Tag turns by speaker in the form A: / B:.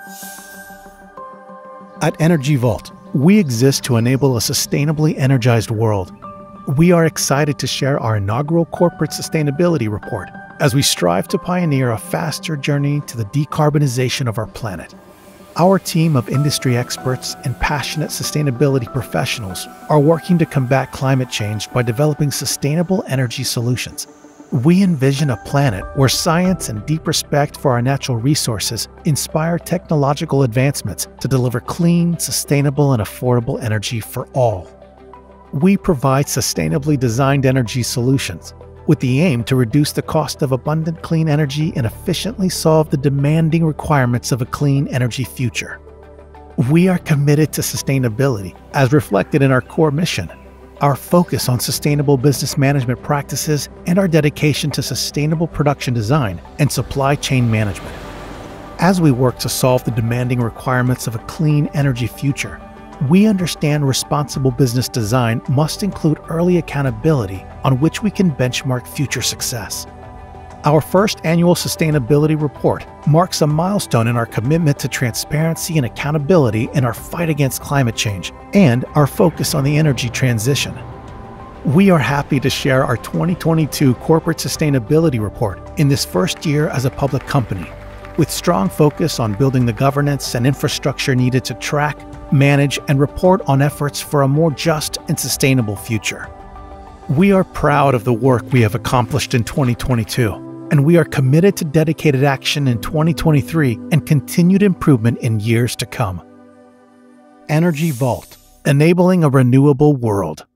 A: At Energy Vault, we exist to enable a sustainably energized world. We are excited to share our inaugural corporate sustainability report as we strive to pioneer a faster journey to the decarbonization of our planet. Our team of industry experts and passionate sustainability professionals are working to combat climate change by developing sustainable energy solutions. We envision a planet where science and deep respect for our natural resources inspire technological advancements to deliver clean, sustainable, and affordable energy for all. We provide sustainably designed energy solutions with the aim to reduce the cost of abundant clean energy and efficiently solve the demanding requirements of a clean energy future. We are committed to sustainability as reflected in our core mission, our focus on sustainable business management practices, and our dedication to sustainable production design and supply chain management. As we work to solve the demanding requirements of a clean energy future, we understand responsible business design must include early accountability on which we can benchmark future success. Our first annual sustainability report marks a milestone in our commitment to transparency and accountability in our fight against climate change and our focus on the energy transition. We are happy to share our 2022 corporate sustainability report in this first year as a public company, with strong focus on building the governance and infrastructure needed to track, manage, and report on efforts for a more just and sustainable future. We are proud of the work we have accomplished in 2022. And we are committed to dedicated action in 2023 and continued improvement in years to come. Energy Vault, enabling a renewable world.